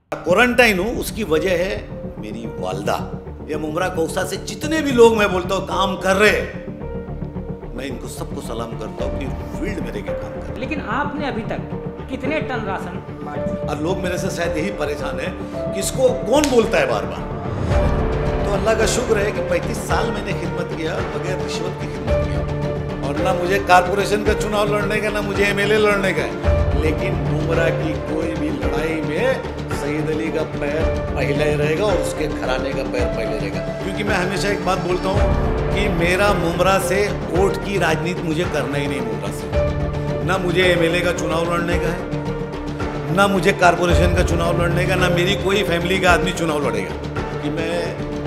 Quarantine हूँ उसकी वजह है मेरी वालदा। ये मुमरा कौसा से जितने भी लोग मैं बोलता हूँ काम कर रहे, मैं इनको सबको सलाम करता हूँ कि फील्ड में रह के काम कर। लेकिन आपने अभी तक कितने टन राशन बांटा? और लोग मेरे से शायद यही परेशान है कि इसको कौन बोलता है बार बार। तो अल्लाह का शुक्र है कि 35 साल मैंने खिदमत किया, बगैर रिश्वत की खिदमत किया। और ना मुझे कारपोरेशन का चुनाव लड़ने का, ना मुझे एमएलए लड़ने का है। लेकिन मुमरा की कोई भी लड़ाई में सईद अली का पैर पहले रहेगा और उसके घराने का पैर पहले रहेगा। क्योंकि मैं हमेशा एक बात बोलता हूँ कि मेरा मुमरा से वोट की राजनीति मुझे करना ही नहीं। मुमरा से ना मुझे एमएलए का चुनाव लड़ने का है, ना मुझे कारपोरेशन का चुनाव लड़ने का, ना मेरी कोई फैमिली का आदमी चुनाव लड़ेगा। कि मैं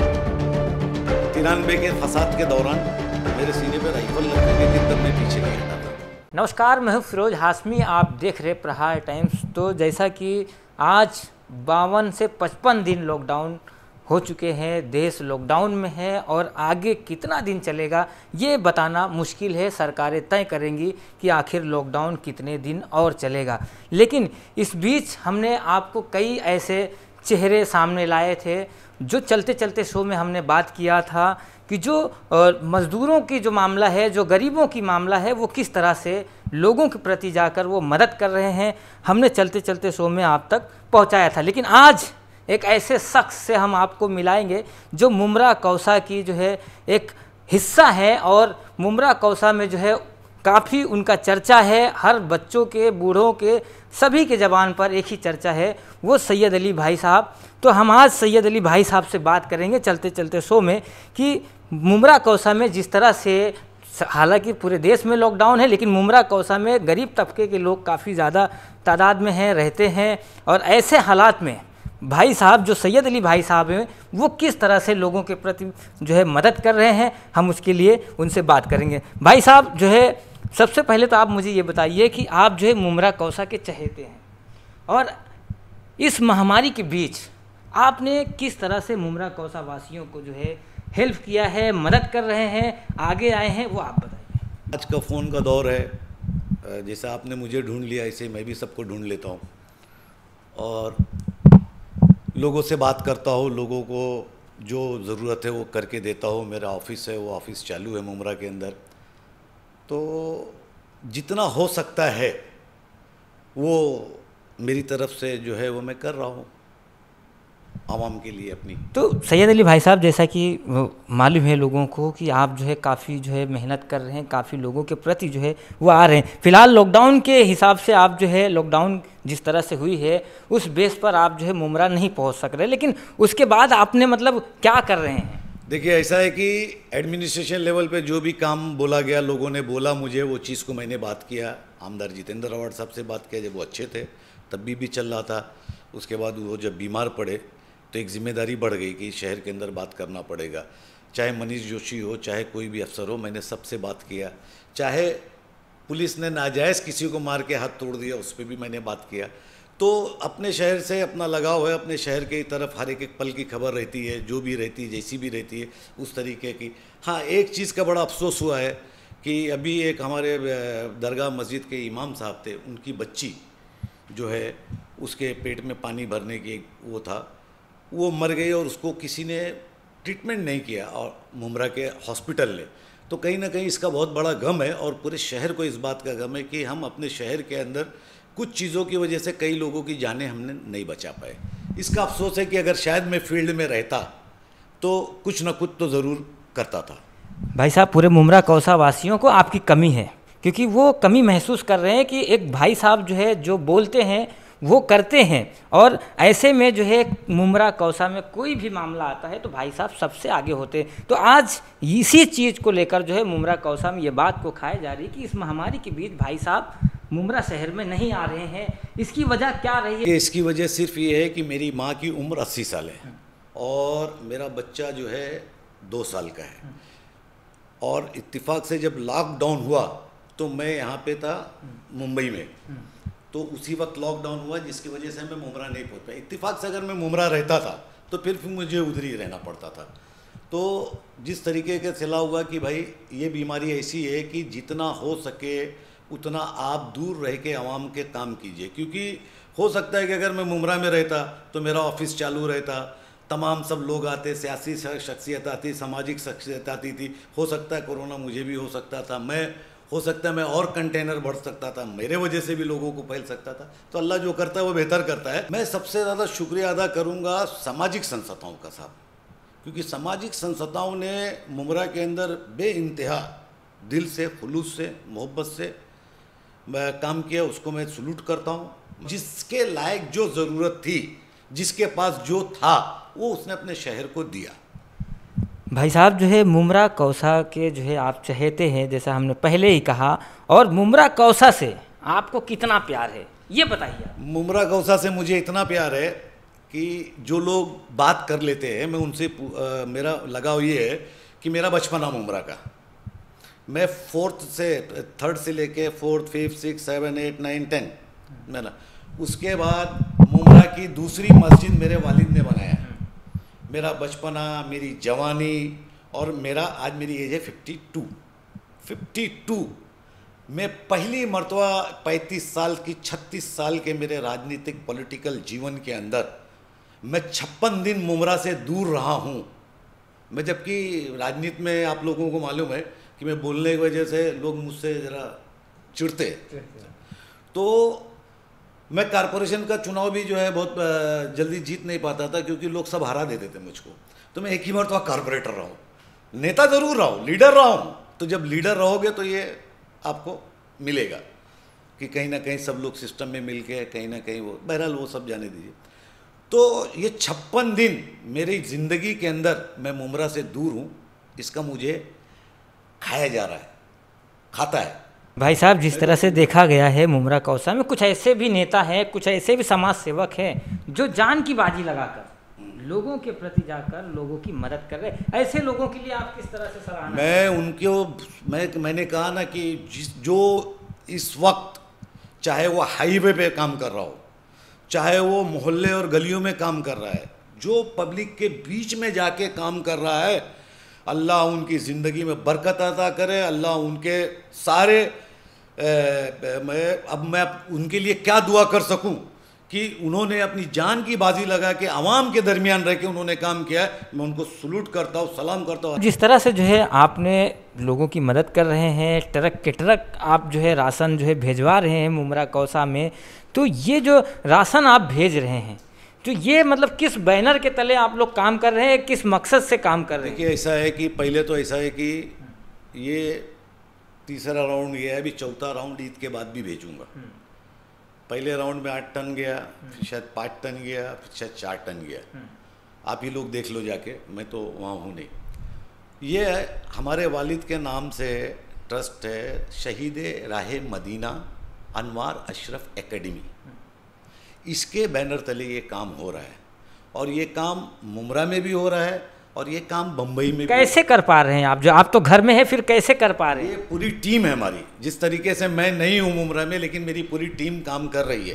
93 के फसाद के दौरान मेरे सीने पे राइफल लग गई थी, तब मैं पीछे नहीं हटा था। नमस्कार, मैं हूँ फिरोज हाशमी, आप देख रहे प्रहार टाइम्स। तो जैसा कि आज 52 से 55 दिन लॉकडाउन हो चुके हैं, देश लॉकडाउन में है और आगे कितना दिन चलेगा ये बताना मुश्किल है। सरकारें तय करेंगी कि आखिर लॉकडाउन कितने दिन और चलेगा। लेकिन इस बीच हमने आपको कई ऐसे चेहरे सामने लाए थे जो चलते चलते शो में हमने बात किया था कि जो मज़दूरों की जो मामला है, जो गरीबों की मामला है, वो किस तरह से लोगों के प्रति जाकर वो मदद कर रहे हैं, हमने चलते चलते शो में आप तक पहुंचाया था। लेकिन आज एक ऐसे शख्स से हम आपको मिलाएंगे जो मुमरा कौसा की जो है एक हिस्सा है और मुमरा कौसा में जो है काफ़ी उनका चर्चा है। हर बच्चों के, बूढ़ों के, सभी के ज़बान पर एक ही चर्चा है, वो सैयद अली भाई साहब। तो हम आज सैयद अली भाई साहब से बात करेंगे चलते चलते शो में कि मुमरा कौसा में जिस तरह से, हालांकि पूरे देश में लॉकडाउन है, लेकिन मुमरा कौसा में गरीब तबके के लोग काफ़ी ज़्यादा तादाद में हैं, रहते हैं। और ऐसे हालात में भाई साहब, जो सैयद अली भाई साहब हैं, वो किस तरह से लोगों के प्रति जो है मदद कर रहे हैं, हम उसके लिए उनसे बात करेंगे। भाई साहब जो है, सबसे पहले तो आप मुझे ये बताइए कि आप जो है मुमरा कौसा के चहेते हैं और इस महामारी के बीच आपने किस तरह से मुमरा कौसा वासियों को जो है हेल्प किया है, मदद कर रहे हैं, आगे आए हैं, वो आप बताइए। आज का फ़ोन का दौर है, जैसे आपने मुझे ढूंढ लिया ऐसे मैं भी सबको ढूंढ लेता हूँ और लोगों से बात करता हूँ, लोगों को जो ज़रूरत है वो करके देता हूँ। मेरा ऑफिस है, वो ऑफिस चालू है मुमरा के अंदर। तो जितना हो सकता है वो मेरी तरफ से जो है वो मैं कर रहा हूँ आवाम के लिए अपनी। तो सैयद अली भाई साहब, जैसा कि मालूम है लोगों को कि आप जो है काफ़ी जो है मेहनत कर रहे हैं, काफ़ी लोगों के प्रति जो है वो आ रहे हैं। फ़िलहाल लॉकडाउन के हिसाब से आप जो है, लॉकडाउन जिस तरह से हुई है उस बेस पर आप जो है मुमरा नहीं पहुंच सक रहे, लेकिन उसके बाद आपने मतलब क्या कर रहे हैं? देखिए, ऐसा है कि एडमिनिस्ट्रेशन लेवल पे जो भी काम बोला गया, लोगों ने बोला मुझे, वो चीज़ को मैंने बात किया। आमदार जितेंद्र अवार्ड साहब से बात किया, जब वो अच्छे थे तब भी चल रहा था। उसके बाद वो जब बीमार पड़े तो एक जिम्मेदारी बढ़ गई कि शहर के अंदर बात करना पड़ेगा। चाहे मनीष जोशी हो, चाहे कोई भी अफसर हो, मैंने सबसे बात किया। चाहे पुलिस ने नाजायज़ किसी को मार के हाथ तोड़ दिया, उस पर भी मैंने बात किया। तो अपने शहर से अपना लगाव है, अपने शहर की तरफ हर एक पल की खबर रहती है, जो भी रहती है, जैसी भी रहती है उस तरीके की। हाँ, एक चीज़ का बड़ा अफसोस हुआ है कि अभी एक हमारे दरगाह मस्जिद के इमाम साहब थे, उनकी बच्ची जो है उसके पेट में पानी भरने की वो था, वो मर गई और उसको किसी ने ट्रीटमेंट नहीं किया और मुमरा के हॉस्पिटल ने। तो कहीं ना कहीं इसका बहुत बड़ा गम है और पूरे शहर को इस बात का गम है कि हम अपने शहर के अंदर कुछ चीज़ों की वजह से कई लोगों की जानें हमने नहीं बचा पाए। इसका अफसोस है कि अगर शायद मैं फील्ड में रहता तो कुछ ना कुछ तो ज़रूर करता था। भाई साहब, पूरे मुमरा कौसा वासियों को आपकी कमी है, क्योंकि वो कमी महसूस कर रहे हैं कि एक भाई साहब जो है जो बोलते हैं वो करते हैं। और ऐसे में जो है मुमरा कौसा में कोई भी मामला आता है तो भाई साहब सबसे आगे होते हैं। तो आज इसी चीज़ को लेकर जो है मुमरा कौसा में ये बात को खाई जा रही है कि इस महामारी के बीच भाई साहब मुमरा शहर में नहीं आ रहे हैं। इसकी वजह क्या रही है? इसकी वजह सिर्फ ये है कि मेरी माँ की उम्र 80 साल है और मेरा बच्चा जो है 2 साल का है। और इत्तेफाक से जब लॉकडाउन हुआ तो मैं यहाँ पे था मुंबई में, तो उसी वक्त लॉकडाउन हुआ जिसकी वजह से मैं मुमरा नहीं पहुँच पाया। इत्तेफाक से अगर मैं मुमरा रहता था तो फिर मुझे उधर ही रहना पड़ता था। तो जिस तरीके का चला हुआ कि भाई ये बीमारी ऐसी है कि जितना हो सके उतना आप दूर रह के आवाम के काम कीजिए, क्योंकि हो सकता है कि अगर मैं मुमरा में रहता तो मेरा ऑफिस चालू रहता, तमाम सब लोग आते, सियासी शख्सियत आती, सामाजिक शख्सियत आती थी। हो सकता है कोरोना मुझे भी हो सकता था, हो सकता है मैं और कंटेनर बढ़ सकता था, मेरे वजह से भी लोगों को फैल सकता था। तो अल्लाह जो करता है वो बेहतर करता है। मैं सबसे ज़्यादा शुक्रिया अदा करूँगा सामाजिक संस्थाओं का साहब, क्योंकि सामाजिक संस्थाओं ने मुमरा के अंदर बेइंतहा दिल से, खुलूस से, मोहब्बत से काम किया, उसको मैं सलूट करता हूँ। जिसके लायक जो ज़रूरत थी, जिसके पास जो था, वो उसने अपने शहर को दिया। भाई साहब जो है मुमरा कौसा के जो है आप चहेते हैं, जैसा हमने पहले ही कहा, और मुमरा कौसा से आपको कितना प्यार है ये बताइए। मुमरा कौसा से मुझे इतना प्यार है कि जो लोग बात कर लेते हैं, मैं उनसे मेरा लगाव ये है कि मेरा बचपना मुमरा का, मैं 3rd से लेके 4th 5th 6th 7th 8th 9th 10th मैं ना, उसके बाद मुमरा की दूसरी मस्जिद मेरे वालिद ने बनाया। मेरा बचपना, मेरी जवानी, और मेरा आज मेरी एज है 52। मैं पहली मर्तबा 35 साल की 36 साल के मेरे राजनीतिक पॉलिटिकल जीवन के अंदर मैं 56 दिन मुमरा से दूर रहा हूँ। मैं, जबकि राजनीति में आप लोगों को मालूम है कि मैं बोलने की वजह से लोग मुझसे ज़रा चिढ़ते, तो मैं कारपोरेशन का चुनाव भी जो है बहुत जल्दी जीत नहीं पाता था, क्योंकि लोग सब हरा देते थे मुझको। तो मैं एक ही मरतबा कारपोरेटर रहा हूँ, नेता ज़रूर रहा हूँ, लीडर रहा हूँ। तो जब लीडर रहोगे तो ये आपको मिलेगा कि कहीं ना कहीं सब लोग सिस्टम में मिल के कहीं ना कहीं वो, बहरहाल वो सब जाने दीजिए। तो ये 56 दिन मेरी ज़िंदगी के अंदर मैं मुमरा से दूर हूँ, इसका मुझे खाया जा रहा है, खाता है। भाई साहब जिस तरह से देखा गया है मुमरा कौसा में कुछ ऐसे भी नेता हैं, कुछ ऐसे भी समाज सेवक हैं जो जान की बाजी लगाकर लोगों के प्रति जाकर लोगों की मदद कर रहे हैं। ऐसे लोगों के लिए आप किस तरह से सराहना? मैंने कहा ना कि जो इस वक्त चाहे वो हाईवे पे काम कर रहा हो, चाहे वो मोहल्ले और गलियों में काम कर रहा है, जो पब्लिक के बीच में जाके काम कर रहा है, अल्लाह उनकी ज़िंदगी में बरकत अता करे। अल्लाह उनके सारे मैं उनके लिए क्या दुआ कर सकूं कि उन्होंने अपनी जान की बाजी लगा के आवाम के दरमियान रह के उन्होंने काम किया है। मैं उनको सलूट करता हूँ, सलाम करता हूँ। जिस तरह से जो है आपने लोगों की मदद कर रहे हैं, ट्रक के ट्रक आप जो है राशन जो है भेजवा रहे हैं मुमरा कौसा में, तो ये जो राशन आप भेज रहे हैं, तो ये मतलब किस बैनर के तले आप लोग काम कर रहे हैं, किस मकसद से काम कर रहे हैं? देखिए, ऐसा है कि पहले तो ऐसा है कि ये तीसरा राउंड ये है, अभी चौथा राउंड ईद के बाद भी भेजूंगा। पहले राउंड में 8 टन गया, फिर शायद 5 टन गया, फिर शायद 4 टन गया। आप ही लोग देख लो जाके, मैं तो वहाँ हूँ नहीं। ये हमारे वालिद के नाम से ट्रस्ट है, शहीद राह मदीना अनवार अशरफ एकेडमी। इसके बैनर तले ये काम हो रहा है, और ये काम मुमरा में भी हो रहा है, और ये काम बम्बई में कैसे कर पा रहे हैं आप? जो आप तो घर में है, फिर कैसे कर पा रहे हैं? ये पूरी टीम है हमारी। जिस तरीके से मैं नहीं हूँ मुमरा में, लेकिन मेरी पूरी टीम काम कर रही है।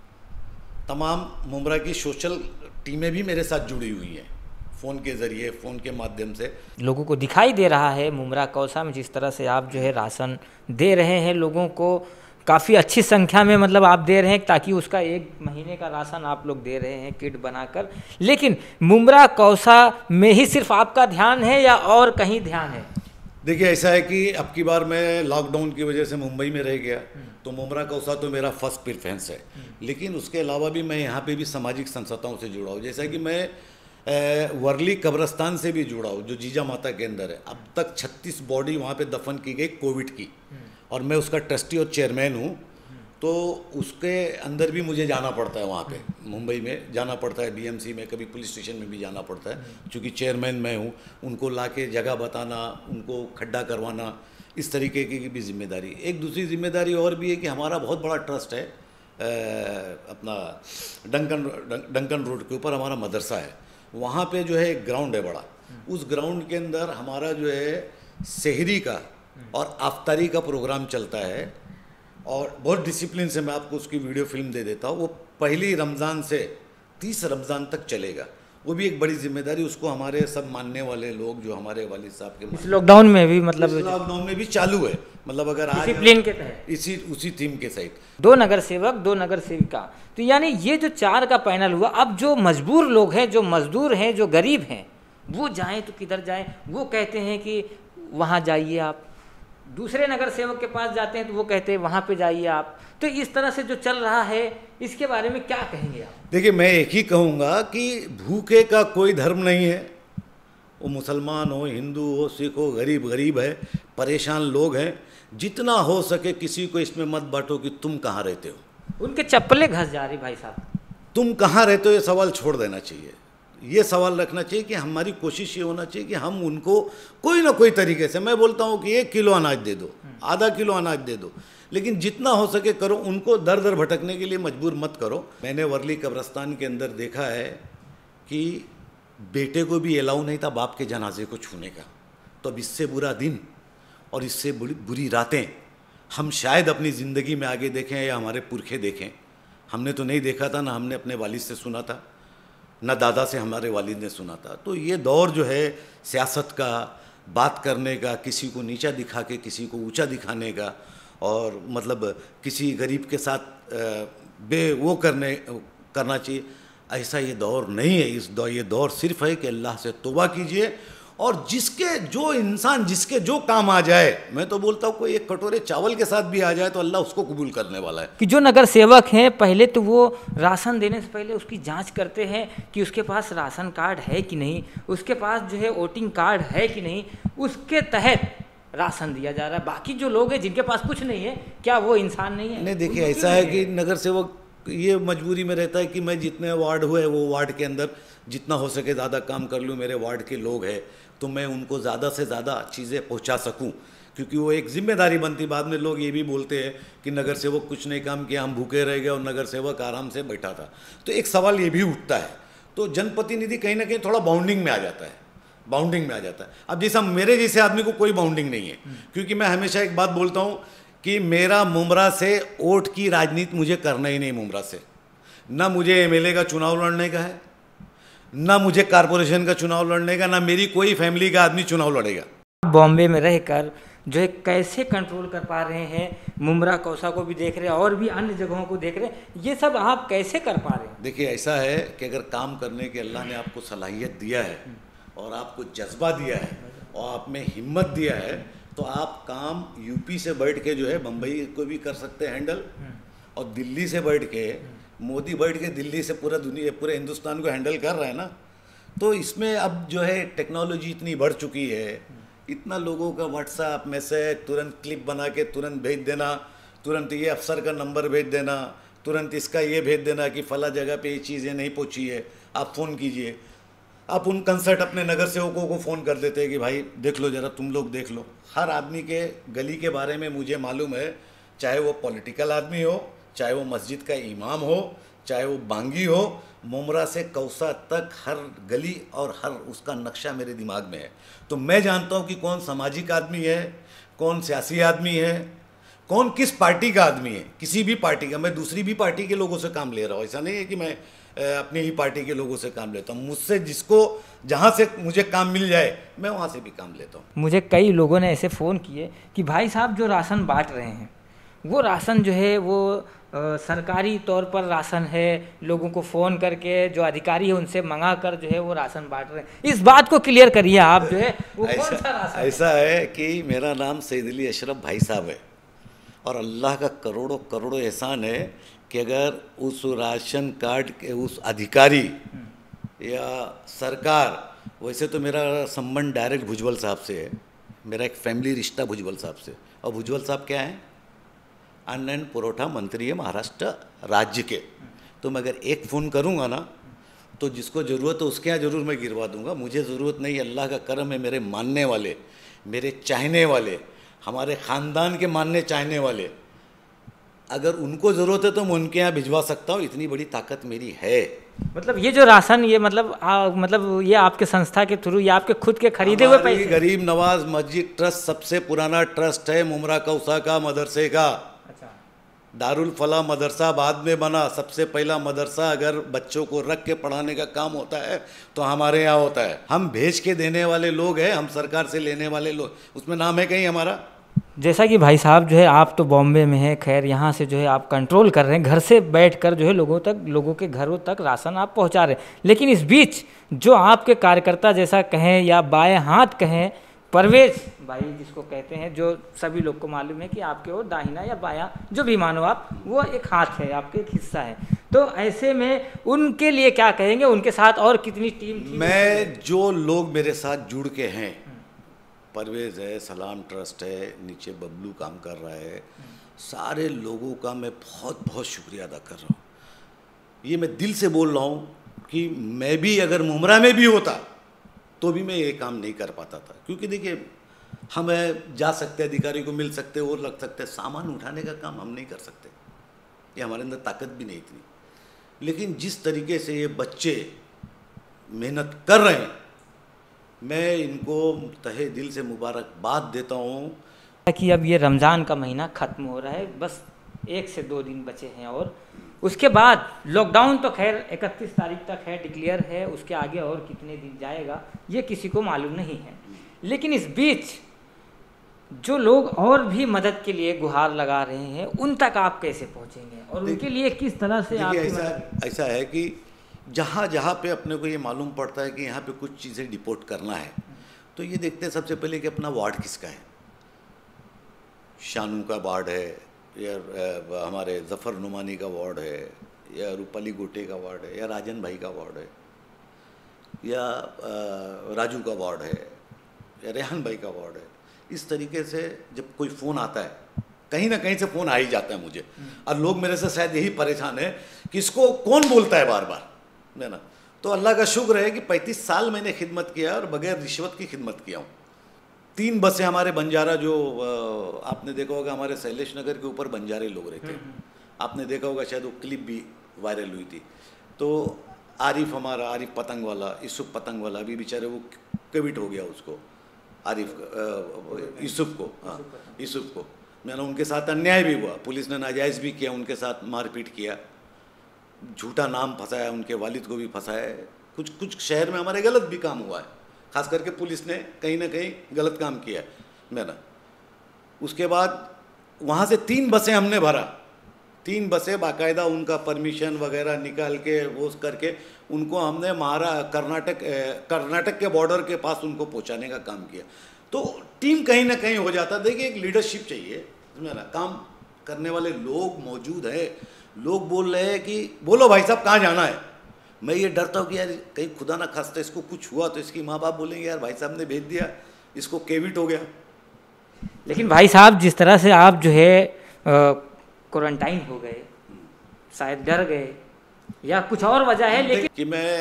तमाम मुमरा की सोशल टीमें भी मेरे साथ जुड़ी हुई हैं, फ़ोन के ज़रिए, फ़ोन के माध्यम से। लोगों को दिखाई दे रहा है मुमरा कौसा में जिस तरह से आप जो है राशन दे रहे हैं लोगों को, काफ़ी अच्छी संख्या में मतलब आप दे रहे हैं, ताकि उसका 1 महीने का राशन आप लोग दे रहे हैं किट बनाकर। लेकिन मुमरा कौसा में ही सिर्फ आपका ध्यान है या और कहीं ध्यान है? देखिए, ऐसा है कि अब की बार मैं लॉकडाउन की वजह से मुंबई में रह गया, तो मुमरा कौसा तो मेरा फर्स्ट प्रेफरेंस है। लेकिन उसके अलावा भी मैं यहाँ पे भी सामाजिक संस्थाओं से जुड़ा हूँ। जैसा कि मैं वर्ली कब्रस्तान से भी जुड़ा हूँ, जो जीजा माता के अंदर है। अब तक 36 बॉडी वहाँ पे दफन की गई कोविड की, और मैं उसका ट्रस्टी और चेयरमैन हूँ। तो उसके अंदर भी मुझे जाना पड़ता है, वहाँ पे मुंबई में जाना पड़ता है, बीएमसी में, कभी पुलिस स्टेशन में भी जाना पड़ता है, क्योंकि चेयरमैन मैं हूँ। उनको लाके जगह बताना, उनको खड्डा करवाना, इस तरीके की भी जिम्मेदारी। एक दूसरी जिम्मेदारी और भी है कि हमारा बहुत बड़ा ट्रस्ट है, अपना डंकन रोड के ऊपर हमारा मदरसा है। वहाँ पे जो है एक ग्राउंड है बड़ा, उस ग्राउंड के अंदर हमारा जो है सहरी का और आफ्तारी का प्रोग्राम चलता है, और बहुत डिसिप्लिन से, मैं आपको उसकी वीडियो फिल्म दे देता हूँ। वो पहली रमज़ान से 30 रमज़ान तक चलेगा, वो भी एक बड़ी जिम्मेदारी, उसको हमारे सब मानने वाले लोग जो हमारे वालिद साहब के इस लॉकडाउन में भी मतलब लॉकडाउन में भी चालू है, मतलब अगर आज डिसिप्लिन के तहत उसी थीम के सहित 2 नगर सेवक 2 नगर सेविका, तो यानी ये जो 4 का पैनल हुआ, अब जो मजबूर लोग हैं, जो मजदूर हैं, जो गरीब हैं, वो जाएं तो किधर जाएं? वो कहते हैं कि वहाँ जाइए आप, दूसरे नगर सेवक के पास जाते हैं तो वो कहते हैं वहाँ पे जाइए आप। तो इस तरह से जो चल रहा है, इसके बारे में क्या कहेंगे आप? देखिए, मैं एक ही कहूँगा कि भूखे का कोई धर्म नहीं है, वो मुसलमान हो, हिंदू हो, सिख हो, गरीब गरीब है, परेशान लोग हैं। जितना हो सके किसी को इसमें मत बांटो कि तुम कहाँ रहते हो। उनके चप्पलें घस जा रही भाई साहब। तुम कहाँ रहते हो ये सवाल छोड़ देना चाहिए। ये सवाल रखना चाहिए कि हमारी कोशिश ये होना चाहिए कि हम उनको कोई ना कोई तरीके से, मैं बोलता हूँ कि 1 किलो अनाज दे दो, आधा किलो अनाज दे दो, लेकिन जितना हो सके करो। उनको दर दर भटकने के लिए मजबूर मत करो। मैंने वर्ली कब्रस्तान के अंदर देखा है कि बेटे को भी अलाउ नहीं था बाप के जनाजे को छूने का। तो अब इससे बुरा दिन और इससे बुरी रातें हम शायद अपनी ज़िंदगी में आगे देखें या हमारे पुरखे देखें। हमने तो नहीं देखा था, ना हमने अपने वालिद से सुना था, ना दादा से हमारे वालिद ने सुना था। तो ये दौर जो है सियासत का, बात करने का, किसी को नीचा दिखा के किसी को ऊंचा दिखाने का, और मतलब किसी गरीब के साथ वो करना चाहिए, ऐसा ये दौर नहीं है। ये दौर सिर्फ है कि अल्लाह से तौबा कीजिए, और जो इंसान जिसके जो काम आ जाए, मैं तो बोलता हूँ कोई 1 कटोरे चावल के साथ भी आ जाए तो अल्लाह उसको कबूल करने वाला है। कि जो नगर सेवक हैं, पहले तो वो राशन देने से पहले उसकी जांच करते हैं कि उसके पास राशन कार्ड है कि नहीं, उसके पास जो है वोटिंग कार्ड है कि नहीं, उसके तहत राशन दिया जा रहा है। बाकी जो लोग हैं जिनके पास कुछ नहीं है, क्या वो इंसान नहीं है? नहीं, देखिए ऐसा है कि नगर सेवक ये मजबूरी में रहता है कि मैं जितने वार्ड हुए वो वार्ड के अंदर जितना हो सके ज़्यादा काम कर लूँ। मेरे वार्ड के लोग हैं तो मैं उनको ज़्यादा से ज़्यादा चीज़ें पहुंचा सकूं, क्योंकि वो एक जिम्मेदारी बनती। बाद में लोग ये भी बोलते हैं कि नगर सेवक कुछ नहीं काम किया, हम भूखे रह गए और नगर सेवक आराम से बैठा था। तो एक सवाल ये भी उठता है। तो जनप्रतिनिधि कहीं ना कहीं थोड़ा बाउंडिंग में आ जाता है, अब जैसा मेरे जैसे आदमी को कोई बाउंडिंग नहीं है, क्योंकि मैं हमेशा एक बात बोलता हूँ कि मेरा मुमरा से वोट की राजनीति मुझे करना ही नहीं। मुमरा से ना मुझे एमएलए का चुनाव लड़ने का है, ना मुझे कारपोरेशन का चुनाव लड़ने का, ना मेरी कोई फैमिली का आदमी चुनाव लड़ेगा। बॉम्बे में रहकर जो है कैसे कंट्रोल कर पा रहे हैं, मुमरा कौसा को भी देख रहे हैं और भी अन्य जगहों को देख रहे हैं, ये सब आप कैसे कर पा रहे हैं? देखिए, ऐसा है कि अगर काम करने के अल्लाह ने आपको सलाहियत दिया है और आपको जज्बा दिया है और आप में हिम्मत दिया है, तो आप काम यूपी से बैठ के जो है बम्बई को भी कर सकते हैं हैंडल, और दिल्ली से बैठ के मोदी बैठ के दिल्ली से पूरे हिंदुस्तान को हैंडल कर रहा है ना। तो इसमें अब जो है टेक्नोलॉजी इतनी बढ़ चुकी है, इतना लोगों का व्हाट्सएप मैसेज तुरंत क्लिप बना के तुरंत भेज देना, तुरंत ये अफसर का नंबर भेज देना, तुरंत इसका ये भेज देना कि फला जगह पे ये चीज़ें नहीं पहुंची है, आप फ़ोन कीजिए। आप उन कंसर्ट अपने नगर सेवकों को फ़ोन कर देते हैं कि भाई देख लो ज़रा, तुम लोग देख लो। हर आदमी के गली के बारे में मुझे मालूम है, चाहे वो पॉलिटिकल आदमी हो, चाहे वो मस्जिद का इमाम हो, चाहे वो बांगी हो, मुमरा से कौसा तक हर गली और हर उसका नक्शा मेरे दिमाग में है। तो मैं जानता हूँ कि कौन सामाजिक आदमी है, कौन सियासी आदमी है, कौन किस पार्टी का आदमी है। किसी भी पार्टी का, मैं दूसरी भी पार्टी के लोगों से काम ले रहा हूँ, ऐसा नहीं है कि मैं अपनी ही पार्टी के लोगों से काम लेता हूँ। मुझसे जिसको जहाँ से मुझे काम मिल जाए मैं वहाँ से भी काम लेता हूँ। मुझे कई लोगों ने ऐसे फ़ोन किए कि भाई साहब जो राशन बांट रहे हैं वो राशन जो है वो सरकारी तौर पर राशन है, लोगों को फ़ोन करके जो अधिकारी है उनसे मंगा कर जो है वो राशन बांट रहे हैं। इस बात को क्लियर करिए आप, जो है वो कौन सा राशन? ऐसा है कि मेरा नाम सैयद अली अशरफ भाई साहब है, और अल्लाह का करोड़ों करोड़ों एहसान है कि अगर उस राशन कार्ड के उस अधिकारी या सरकार, वैसे तो मेरा संबंध डायरेक्ट भुजबल साहब से है, मेरा एक फैमिली रिश्ता भुजबल साहब से, और भुजबल साहब क्या है, अन्न एंड पुरवठा मंत्री है महाराष्ट्र राज्य के। तो मैं अगर एक फ़ोन करूँगा ना तो जिसको ज़रूरत है उसके यहाँ ज़रूर मैं गिरवा दूँगा। मुझे ज़रूरत नहीं, अल्लाह का करम है, मेरे मानने वाले, मेरे चाहने वाले, हमारे ख़ानदान के मानने चाहने वाले, अगर उनको ज़रूरत है तो मैं उनके यहाँ भिजवा सकता हूँ, इतनी बड़ी ताकत मेरी है। मतलब ये जो राशन, ये मतलब ये आपके संस्था के थ्रू या आपके खुद के खरीदे हुए पैसे? गरीब नवाज मस्जिद ट्रस्ट सबसे पुराना ट्रस्ट है मुमरा कौसा का, मदरसे का। अच्छा। दारुल फला मदरसा बाद में बना, सबसे पहला मदरसा अगर बच्चों को रख के पढ़ाने का काम होता है तो हमारे यहाँ होता है। हम भेज के देने वाले लोग हैं, हम सरकार से लेने वाले लोग, उसमें नाम है कहीं हमारा? जैसा कि भाई साहब जो है आप तो बॉम्बे में हैं, खैर यहाँ से जो है आप कंट्रोल कर रहे हैं, घर से बैठकर जो है लोगों के घरों तक राशन आप पहुँचा रहे हैं, लेकिन इस बीच जो आपके कार्यकर्ता जैसा कहें या बाएं हाथ कहें, परवेज भाई जिसको कहते हैं, जो सभी लोग को मालूम है कि आपके वो दाहिना या बायां जो भी मानो आप, वो एक हाथ है, आपके एक हिस्सा है, तो ऐसे में उनके लिए क्या कहेंगे? उनके साथ और कितनी टीम थी? मैं जो लोग मेरे साथ जुड़ के हैं, परवेज है, सलाम ट्रस्ट है, नीचे बबलू काम कर रहा है, सारे लोगों का मैं बहुत बहुत शुक्रिया अदा कर रहा हूँ। ये मैं दिल से बोल रहा हूँ कि मैं भी अगर मुमरा में भी होता तो भी मैं ये काम नहीं कर पाता था, क्योंकि देखिए हमें जा सकते, अधिकारी को मिल सकते और लग सकते, सामान उठाने का काम हम नहीं कर सकते, ये हमारे अंदर ताकत भी नहीं थी। लेकिन जिस तरीके से ये बच्चे मेहनत कर रहे हैं, मैं इनको तहे दिल से मुबारकबाद देता हूँ। कि अब ये रमज़ान का महीना ख़त्म हो रहा है, बस 1 से 2 दिन बचे हैं और उसके बाद लॉकडाउन तो खैर 31 तारीख तक है, डिक्लेयर है, उसके आगे और कितने दिन जाएगा ये किसी को मालूम नहीं है। लेकिन इस बीच जो लोग और भी मदद के लिए गुहार लगा रहे हैं, उन तक आप कैसे पहुंचेंगे और उनके लिए किस तरह से आप? ऐसा है कि जहाँ जहाँ पे अपने को ये मालूम पड़ता है कि यहाँ पे कुछ चीज़ें डिपोर्ट करना है, तो ये देखते हैं सबसे पहले कि अपना वार्ड किसका है। शानू का वार्ड है, या हमारे ज़फ़र नुमानी का वार्ड है, या रूपाली गोटे का वार्ड है, या राजन भाई का वार्ड है, या राजू का वार्ड है, या रेहान भाई का वार्ड है। इस तरीके से जब कोई फ़ोन आता है, कहीं ना कहीं से फ़ोन आ ही जाता है मुझे, और लोग मेरे से शायद यही परेशान है कि इसको कौन बोलता है बार बार, है ना। तो अल्लाह का शुक्र है कि 35 साल मैंने खिदमत किया और बगैर रिश्वत की खिदमत किया हूँ। 3 बसें हमारे बंजारा, जो आपने देखा होगा हमारे शैलेश नगर के ऊपर बंजारे लोग रहते हैं, आपने देखा होगा शायद वो क्लिप भी वायरल हुई थी। तो आरिफ, हमारा आरिफ पतंग वाला, यूसुफ पतंग वाला, अभी बेचारे वो कोविड हो गया उसको, आरिफ यूसुफ को, हाँ यूसुफ को, मैंने उनके साथ अन्याय भी हुआ, पुलिस ने नाजायज़ भी किया, उनके साथ मारपीट किया, झूठा नाम फंसाया, उनके वालिद को भी फंसाया, कुछ शहर में हमारे गलत भी काम हुआ है, खास करके पुलिस ने कहीं ना कहीं गलत काम किया है मेरा। उसके बाद वहाँ से 3 बसें हमने भरा, 3 बसें बाकायदा उनका परमिशन वगैरह निकाल के वो करके उनको हमने कर्नाटक के बॉर्डर के पास उनको पहुँचाने का काम किया। तो टीम कहीं ना कहीं हो जाता। देखिए एक लीडरशिप चाहिए, मेरा काम करने वाले लोग मौजूद हैं, लोग बोल रहे हैं कि बोलो भाई साहब कहाँ जाना है। मैं ये डरता हूँ कि यार कहीं खुदा ना खास्ता इसको कुछ हुआ तो इसकी माँ बाप बोलेंगे यार भाई साहब ने भेज दिया, इसको कोविड हो गया। लेकिन भाई साहब जिस तरह से आप जो है क्वारंटाइन हो गए, शायद डर गए या कुछ और वजह है, लेकिन कि मैं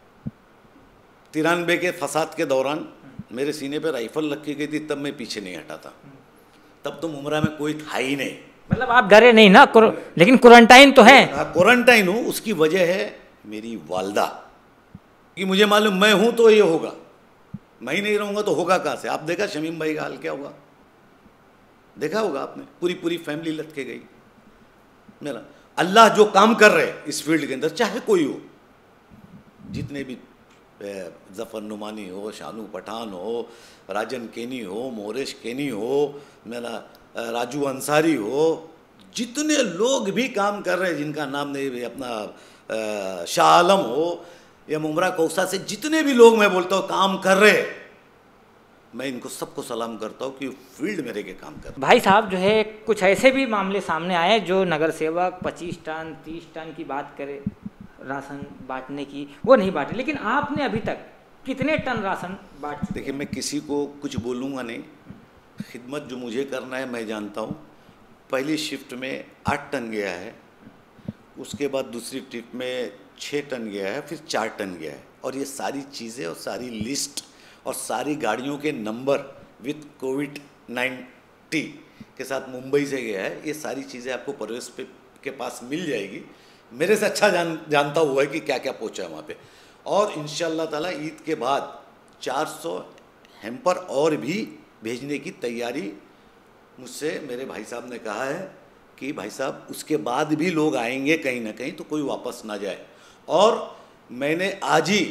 93 के फसाद के दौरान मेरे सीने पे राइफल रखी गई थी, तब मैं पीछे नहीं हटा था, तब तो मुमरा में कोई था ही नहीं। मतलब आप डरे नहीं ना, लेकिन क्वारंटाइन तो है। क्वारंटाइन हूँ, उसकी वजह है मेरी वालदा कि मुझे मालूम मैं हूँ तो ये होगा, मैं ही नहीं रहूँगा तो होगा कहाँ से। आप देखा शमीम भाई का हाल क्या हुआ, देखा होगा आपने, पूरी फैमिली लट के गई। मेरा अल्लाह जो काम कर रहे इस फील्ड के अंदर, चाहे कोई हो, जितने भी ज़फ़र नुमानी हो, शानू पठान हो, राजन केनी हो, मोरेश केनी हो, मेरा राजू अंसारी हो, जितने लोग भी काम कर रहे हैं, जिनका नाम नहीं, अपना शाह आलम हो या मुमरा कौसा से जितने भी लोग मैं बोलता हूँ काम कर रहे, मैं इनको सबको सलाम करता हूँ कि फील्ड मेरे के काम कर। भाई साहब जो है कुछ ऐसे भी मामले सामने आए जो नगर सेवक 25 टन 30 टन की बात करे राशन बांटने की, वो नहीं बांटे, लेकिन आपने अभी तक कितने टन राशन बांट चुके? देखिए मैं किसी को कुछ बोलूँगा नहीं, खिदमत जो मुझे करना है मैं जानता हूँ। पहली शिफ्ट में 8 टन गया है, उसके बाद दूसरी शिफ्ट में 6 टन गया है, फिर 4 टन गया है, और ये सारी चीज़ें और सारी लिस्ट और सारी गाड़ियों के नंबर विथ कोविड-19 के साथ मुंबई से गया है। ये सारी चीज़ें आपको परवेश के पास मिल जाएगी। मेरे से अच्छा जानता हुआ है कि क्या क्या पहुँचा है वहाँ पे। और इंशाअल्लाह ताला ईद के बाद 400 हेम्पर और भी भेजने की तैयारी मुझसे मेरे भाई साहब ने कहा है कि भाई साहब उसके बाद भी लोग आएंगे कहीं ना कहीं, तो कोई वापस ना जाए। और मैंने आज ही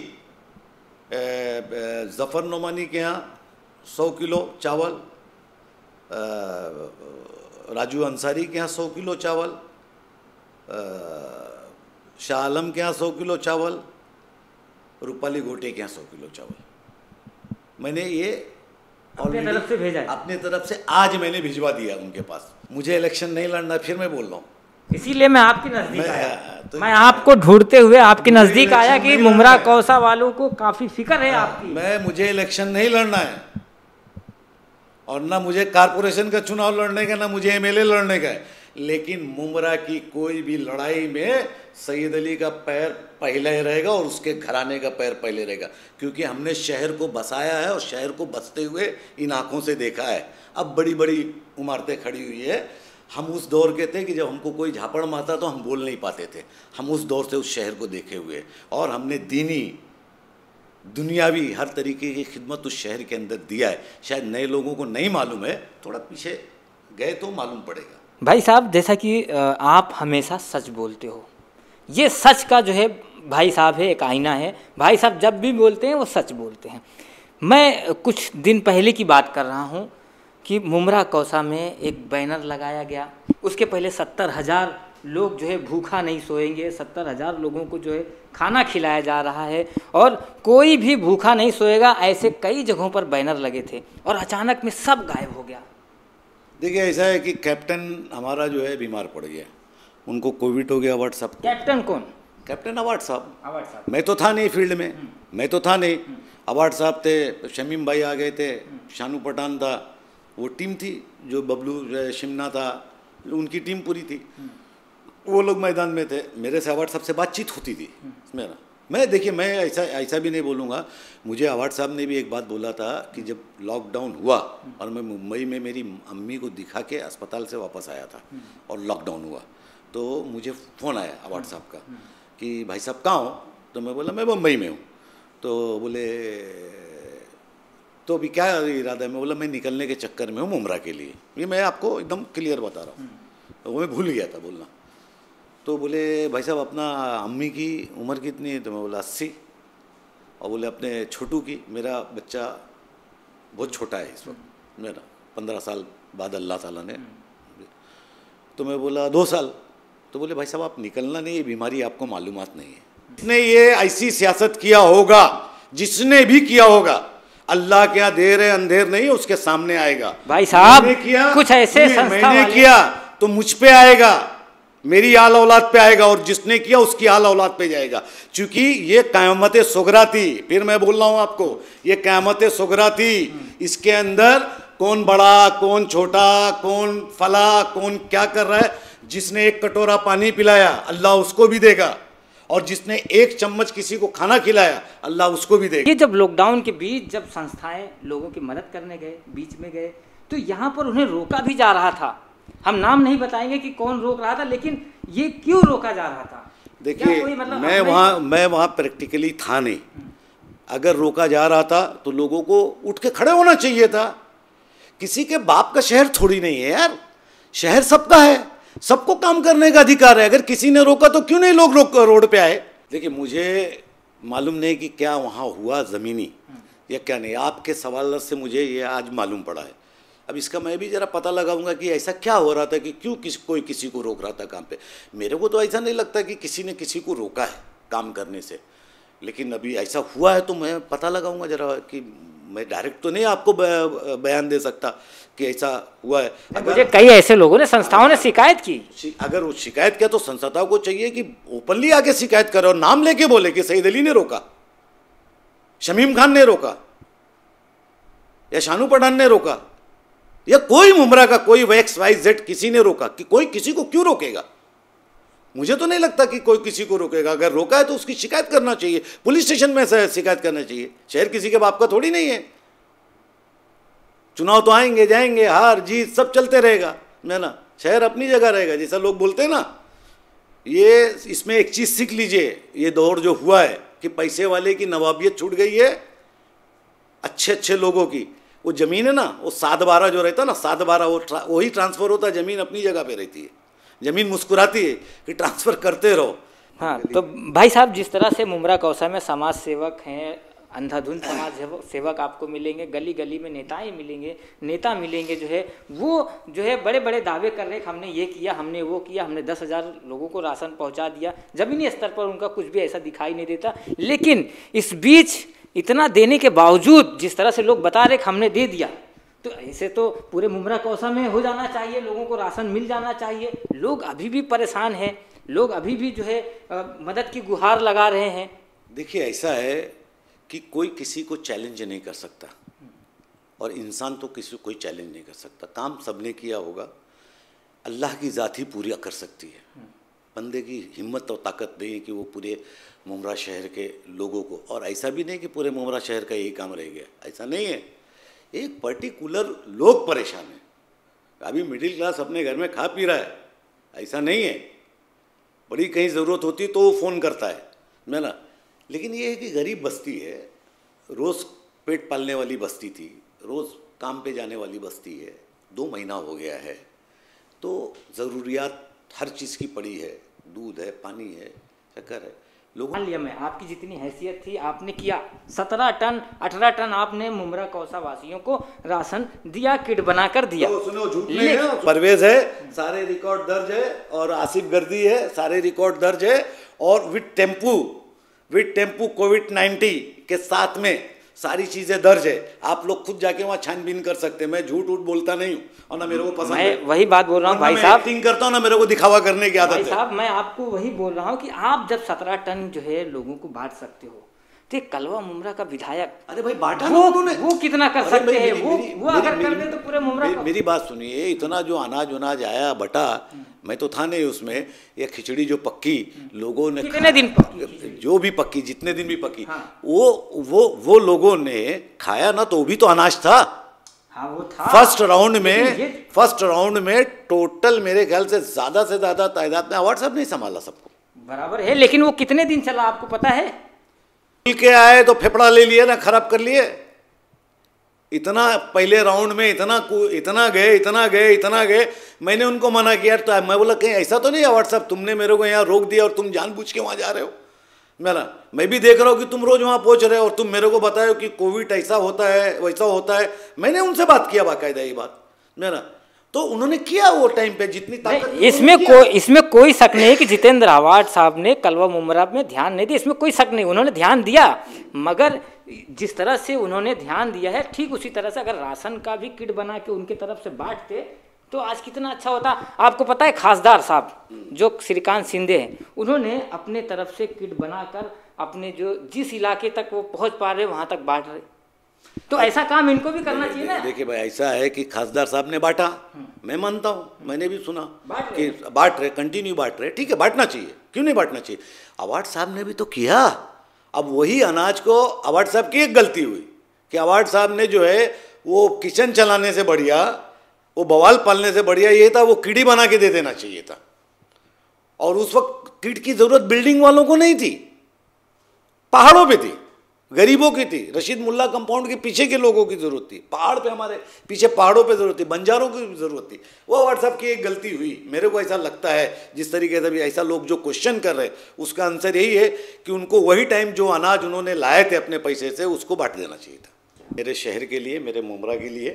ज़फ़र नोमानी के यहाँ 100 किलो चावल, राजू अंसारी के यहाँ 100 किलो चावल, शाह आलम के यहाँ 100 किलो चावल, रूपाली गोटे के यहाँ 100 किलो चावल मैंने ये अपने तरफ से भेजा है। अपने तरफ से आज मैंने भिजवा दिया उनके पास। मुझे इलेक्शन नहीं लड़ना, फिर मैं बोल रहा हूँ, इसीलिए मैं आपके नजदीक आया। तो मैं आपको ढूंढते हुए आपके नजदीक आया कि मुमरा कौसा वालों को काफी फिक्र है आपकी। मुझे इलेक्शन नहीं लड़ना है, और ना मुझे कारपोरेशन का चुनाव लड़ने का, ना मुझे एमएलए लड़ने का है, लेकिन मुमरा की कोई भी लड़ाई में सैयद अली का पैर पहले ही रहेगा और उसके घराने का पैर पहले रहेगा, क्योंकि हमने शहर को बसाया है और शहर को बसते हुए इन आँखों से देखा है। अब बड़ी बड़ी इमारतें खड़ी हुई है। हम उस दौर के थे कि जब हमको कोई झापड़ मारता तो हम बोल नहीं पाते थे। हम उस दौर से उस शहर को देखे हुए, और हमने दीनी दुनियावी हर तरीके की खिदमत उस शहर के अंदर दिया है। शायद नए लोगों को नहीं मालूम है, थोड़ा पीछे गए तो मालूम पड़ेगा। भाई साहब, जैसा कि आप हमेशा सच बोलते हो, ये सच का जो है भाई साहब है, एक आईना है। भाई साहब जब भी बोलते हैं वो सच बोलते हैं। मैं कुछ दिन पहले की बात कर रहा हूँ कि मुमरा कौसा में एक बैनर लगाया गया। उसके पहले 70,000 लोग जो है भूखा नहीं सोएंगे, 70,000 लोगों को जो है खाना खिलाया जा रहा है और कोई भी भूखा नहीं सोएगा, ऐसे कई जगहों पर बैनर लगे थे और अचानक में सब गायब हो गया। देखिए, ऐसा है कि कैप्टन हमारा जो है बीमार पड़ गया, उनको कोविड हो गया। अवार्ड साहब, कैप्टन कौन? कैप्टन अवार्ड साहब। अवार्ड साहब मैं तो था नहीं फील्ड में, मैं तो था नहीं। अवार्ड साहब थे, शमीम भाई आ गए थे, शानू पठान था, वो टीम थी जो बबलू शिमना था, उनकी टीम पूरी थी, वो लोग मैदान में थे। मेरे से अवार्ड साहब से बातचीत होती थी मेरा। मैं देखिए, मैं ऐसा भी नहीं बोलूँगा। मुझे अवार्ड साहब ने भी एक बात बोला था कि जब लॉकडाउन हुआ और मैं मुंबई में मेरी अम्मी को दिखा के अस्पताल से वापस आया था और लॉकडाउन हुआ, तो मुझे फ़ोन आया अवार्ड साहब का कि भाई साहब कहाँ हो? तो मैं बोला मैं मुंबई में हूँ। तो बोले तो अभी क्या इरादा है? मैं बोला मैं निकलने के चक्कर में हूँ मुमरा के लिए। ये मैं आपको एकदम क्लियर बता रहा हूँ, तो वो मैं भूल गया था बोलना। तो बोले भाई साहब अपना अम्मी की उम्र कितनी है? तो मैं बोला 80। और बोले अपने छोटू की? मेरा बच्चा बहुत छोटा है इस वक्त, मेरा 15 साल बाद अल्लाह ताला ने। तो मैं बोला 2 साल। तो बोले भाई साहब आप निकलना नहीं, ये बीमारी आपको मालूमात नहीं है। जिसने ये ऐसी सियासत किया होगा, जिसने भी किया होगा, अल्लाह के यहाँ देर है अंधेर नहीं, उसके सामने आएगा। भाई साहब किया कुछ ऐसे संस्था मैंने किया तो मुझ पे आएगा, मेरी आल औलाद पे आएगा, और जिसने किया उसकी आल औलाद पे जाएगा। क्योंकि ये क़यामत सुगरा थी। फिर मैं बोल रहा हूँ आपको, ये क़यामत सुगरा थी। इसके अंदर कौन बड़ा, कौन छोटा, कौन फला, कौन क्या कर रहा है। जिसने एक कटोरा पानी पिलाया अल्लाह उसको भी देगा, और जिसने एक चम्मच किसी को खाना खिलाया अल्लाह उसको भी देगा। ये जब लॉकडाउन के बीच जब संस्थाएं लोगों की मदद करने गए, बीच में गए, तो यहाँ पर उन्हें रोका भी जा रहा था। हम नाम नहीं बताएंगे कि कौन रोक रहा था, लेकिन ये क्यों रोका जा रहा था? देखिए, मतलब मैं वहाँ प्रैक्टिकली था नहीं। अगर रोका जा रहा था तो लोगों को उठ के खड़े होना चाहिए था। किसी के बाप का शहर थोड़ी नहीं है यार, शहर सबका है, सबको काम करने का अधिकार है। अगर किसी ने रोका तो क्यों नहीं लोग रोड पे आए? देखिए, मुझे मालूम नहीं कि क्या वहाँ हुआ ज़मीनी या क्या नहीं। आपके सवाल से मुझे ये आज मालूम पड़ा है। अब इसका मैं भी ज़रा पता लगाऊंगा कि ऐसा क्या हो रहा था कि क्यों कोई किसी को रोक रहा था काम पे। मेरे को तो ऐसा नहीं लगता कि किसी ने किसी को रोका है काम करने से, लेकिन अभी ऐसा हुआ है तो मैं पता लगाऊंगा ज़रा। कि मैं डायरेक्ट तो नहीं आपको बयान दे सकता कि ऐसा हुआ है। मुझे कई ऐसे लोगों ने, संस्थाओं ने शिकायत की। अगर वो शिकायत किया तो संस्थाओं को चाहिए कि ओपनली आके शिकायत करे और नाम लेके बोले कि सईद अली ने रोका, शमीम खान ने रोका, या शानू पठान ने रोका, या कोई मुमरा का कोई XYZ किसी ने रोका। कि कोई किसी को क्यों रोकेगा? मुझे तो नहीं लगता कि कोई किसी को रोकेगा। अगर रोका है तो उसकी शिकायत करना चाहिए, पुलिस स्टेशन में शिकायत करना चाहिए। शहर किसी के बाप का थोड़ी नहीं है। चुनाव तो आएंगे जाएंगे, हार जीत सब चलते रहेगा, है ना। शहर अपनी जगह रहेगा, जैसा लोग बोलते हैं ना। ये इसमें एक चीज़ सीख लीजिए, ये दौर जो हुआ है कि पैसे वाले की नवाबियत छूट गई है, अच्छे अच्छे लोगों की। वो ज़मीन है ना, वो 7/12 जो रहता है ना, 7/12 वही ट्रांसफ़र होता है, ज़मीन अपनी जगह पे रहती है। ज़मीन मुस्कुराती है कि ट्रांसफ़र करते रहो। हाँ, तो भाई साहब जिस तरह से मुमरा कौसा में समाज सेवक हैं, अंधाधुंध समाज सेवक आपको मिलेंगे, गली गली में नेताएं मिलेंगे, नेता मिलेंगे, जो है वो जो है बड़े बड़े दावे कर रहे हैं कि हमने ये किया, हमने वो किया, हमने 10,000 लोगों को राशन पहुंचा दिया। ज़मीनी स्तर पर उनका कुछ भी ऐसा दिखाई नहीं देता। लेकिन इस बीच इतना देने के बावजूद जिस तरह से लोग बता रहे कि हमने दे दिया, तो ऐसे तो पूरे मुमरा कौसा में हो जाना चाहिए, लोगों को राशन मिल जाना चाहिए। लोग अभी भी परेशान हैं, लोग अभी भी जो है मदद की गुहार लगा रहे हैं। देखिए, ऐसा है कि कोई किसी को चैलेंज नहीं कर सकता और इंसान तो किसी को कोई चैलेंज नहीं कर सकता। काम सबने किया होगा, अल्लाह की ज़ात ही पूरी कर सकती है। बंदे की हिम्मत और ताकत नहीं है कि वो पूरे मुमरा शहर के लोगों को, और ऐसा भी नहीं कि पूरे मुमरा शहर का यही काम रह गया, ऐसा नहीं है। एक पर्टिकुलर लोग परेशान हैं। अभी मिडिल क्लास अपने घर में खा पी रहा है, ऐसा नहीं है। बड़ी कहीं ज़रूरत होती तो वो फ़ोन करता है ना। लेकिन ये है कि गरीब बस्ती है, रोज़ पेट पालने वाली बस्ती थी, रोज़ काम पे जाने वाली बस्ती है। 2 महीना हो गया है तो ज़रूरियात हर चीज़ की पड़ी है, दूध है, पानी है, शक्कर है। मान लिया मैं आपकी जितनी हैसियत थी आपने किया, 17 टन 18 टन आपने मुमरा कौसा वासियों को राशन दिया, किट बनाकर दिया। तो सुनो, झूठ नहीं है, परवेज है, सारे रिकॉर्ड दर्ज है, और आसिफ गर्दी है, सारे रिकॉर्ड दर्ज है। और विद टेम्पू कोविड-19 के साथ में सारी चीज़ें दर्ज है। आप लोग खुद जाके वहाँ छानबीन कर सकते हैं। मैं झूठ वूठ बोलता नहीं हूँ और ना मेरे को पसंद है। मैं वही बात बोल रहा हूँ भाई साहब, एक्टिंग करता हूँ ना, मेरे को दिखावा करने की आदत है। भाई साहब मैं आपको वही बोल रहा हूँ कि आप जब 17 टन जो है लोगों को बांट सकते हो, तो कलवा मुमरा का विधायक, अरे भाई बांटा वो कितना कर सकते हैं? वो अगर कर दे तो पूरे मुमरा। मेरी बात सुनिए, इतना जो अनाज आया बटा, मैं तो था नहीं उसमें। ये खिचड़ी जो पक्की लोगों ने, कितने दिन पक्की, जो भी पक्की, जितने दिन भी पक्की, हाँ। वो लोगों ने खाया ना, तो वो भी तो अनाज था। हाँ, वो था। फर्स्ट राउंड में टोटल मेरे ख्याल से ज्यादा तादाद में अवार्ड सब नहीं संभाला सबको, बराबर है। लेकिन वो कितने दिन चला आपको पता है? के आए तो फेफड़ा ले लिए ना, खराब कर लिए। इतना पहले राउंड में इतना गए। मैंने उनको मना किया, तो मैं बोला कहीं ऐसा तो नहीं है व्हाट्सएप तुमने मेरे को यहाँ रोक दिया और तुम जानबूझ के वहाँ जा रहे हो। मैं भी देख रहा हूँ कि तुम रोज वहाँ पहुँच रहे हो और तुम मेरे को बताओ कि कोविड ऐसा होता है वैसा होता है। मैंने उनसे बात किया बाकायदा ये बात, तो उन्होंने किया वो टाइम पे जितनी ताकत। इसमें कोई शक नहीं है कि जितेंद्र आवाड साहब ने कलवा मुमरा में ध्यान नहीं दिया, इसमें कोई शक नहीं, उन्होंने ध्यान दिया। मगर जिस तरह से उन्होंने ध्यान दिया है, ठीक उसी तरह से अगर राशन का भी किट बना के उनके तरफ से बांटते तो आज कितना अच्छा होता। आपको पता है खासदार साहब जो श्रीकांत शिंदे हैं, उन्होंने अपने तरफ से किट बनाकर अपने जो जिस इलाके तक वो पहुंच पा रहे वहां तक बांट रहे। तो ऐसा काम इनको भी करना चाहिए ना। देखिए भाई, ऐसा है कि खासदार साहब ने बांटा, मैं मानता हूँ, मैंने भी सुना कि बांट रहे, कंटिन्यू बांट रहे, ठीक है, बांटना चाहिए, क्यों नहीं बांटना चाहिए। अवार्ड साहब ने भी तो किया। अब वही अनाज को अवार्ड साहब की एक गलती हुई कि अवार्ड साहब ने जो है वो किचन चलाने से बढ़िया, वो बवाल पालने से बढ़िया ये था वो कीड़ी बना के दे देना चाहिए था। और उस वक्त किट की जरूरत बिल्डिंग वालों को नहीं थी, पहाड़ों पे थी, गरीबों की थी, रशीद मुल्ला कंपाउंड के पीछे के लोगों की जरूरत थी, पहाड़ पे हमारे पीछे पहाड़ों पे जरूरत थी, बंजारों की जरूरत थी। वो व्हाट्सएप की एक गलती हुई, मेरे को ऐसा लगता है। जिस तरीके से भी ऐसा लोग जो क्वेश्चन कर रहे हैं उसका आंसर यही है कि उनको वही टाइम जो अनाज उन्होंने लाए थे अपने पैसे से उसको बांट देना चाहिए था। मेरे शहर के लिए, मेरे मुमरा के लिए,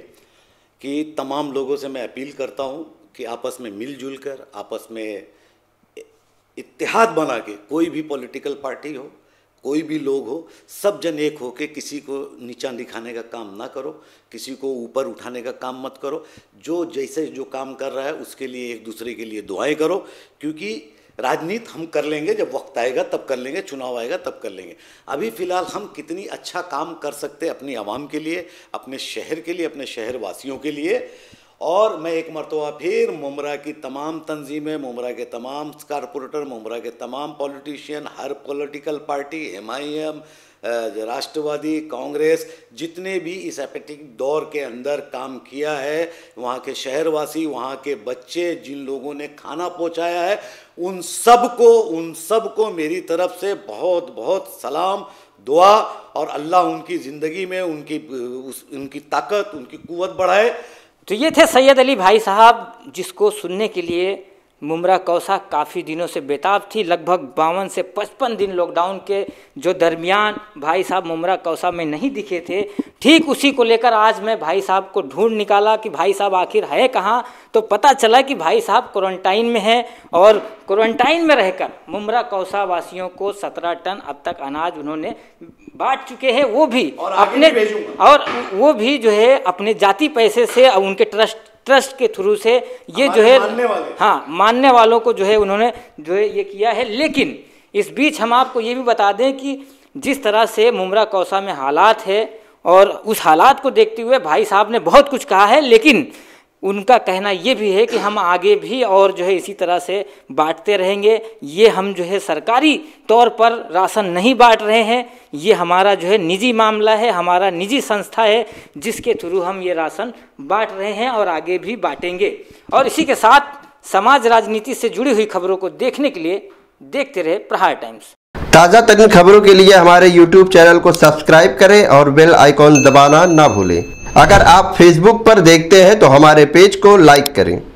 कि तमाम लोगों से मैं अपील करता हूँ कि आपस में मिलजुल कर, आपस में इत्तेहाद बना के, कोई भी पॉलिटिकल पार्टी हो, कोई भी लोग हो, सब जन एक हो के किसी को नीचा दिखाने का काम ना करो, किसी को ऊपर उठाने का काम मत करो। जो जैसे जो काम कर रहा है उसके लिए एक दूसरे के लिए दुआएं करो, क्योंकि राजनीति हम कर लेंगे, जब वक्त आएगा तब कर लेंगे, चुनाव आएगा तब कर लेंगे। अभी फ़िलहाल हम कितनी अच्छा काम कर सकते हैं अपनी आवाम के लिए, अपने शहर के लिए, अपने शहर वासियों के लिए। और मैं एक मरतबा फिर मुमरा की तमाम तंजीमें, मुमरा के तमाम कारपोरेटर, मुमरा के तमाम पॉलिटिशियन, हर political party, MIM, Rashtrawadi, Congress, जितने भी इस एपेटिक दौर के अंदर काम किया है, वहाँ के शहरवासी, वहाँ के बच्चे, जिन लोगों ने खाना पहुँचाया है, उन सब को मेरी तरफ से बहुत बहुत सलाम, दुआ, और अल्लाह उनकी ज़िंदगी में उनकी ताकत, उनकी कुव्वत बढ़ाए। तो ये थे सैयद अली भाई साहब, जिसको सुनने के लिए मुमरा कौसा काफ़ी दिनों से बेताब थी। लगभग 52 से 55 दिन लॉकडाउन के जो दरमियान भाई साहब मुमरा कौसा में नहीं दिखे थे। ठीक उसी को लेकर आज मैं भाई साहब को ढूंढ निकाला कि भाई साहब आखिर है कहाँ। तो पता चला कि भाई साहब क्वारंटाइन में है और क्वारंटाइन में रहकर मुमरा कौसा वासियों को 17 टन अब तक अनाज उन्होंने बांट चुके हैं, वो भी अपने और वो भी जो है अपने जाति पैसे से और उनके ट्रस्ट के थ्रू से ये जो है मानने वालों को जो है उन्होंने जो है ये किया है। लेकिन इस बीच हम आपको ये भी बता दें कि जिस तरह से मुमरा कौसा में हालात है और उस हालात को देखते हुए भाई साहब ने बहुत कुछ कहा है, लेकिन उनका कहना ये भी है कि हम आगे भी और जो है इसी तरह से बांटते रहेंगे। ये हम जो है सरकारी तौर पर राशन नहीं बांट रहे हैं, ये हमारा जो है निजी मामला है, हमारा निजी संस्था है जिसके थ्रू हम ये राशन बांट रहे हैं और आगे भी बांटेंगे। और इसी के साथ समाज राजनीति से जुड़ी हुई खबरों को देखने के लिए देखते रहे प्रहार टाइम्स। ताज़ा तरीन खबरों के लिए हमारे YouTube चैनल को सब्सक्राइब करें और बेल आइकॉन दबाना ना भूलें। अगर आप Facebook पर देखते हैं तो हमारे पेज को लाइक करें।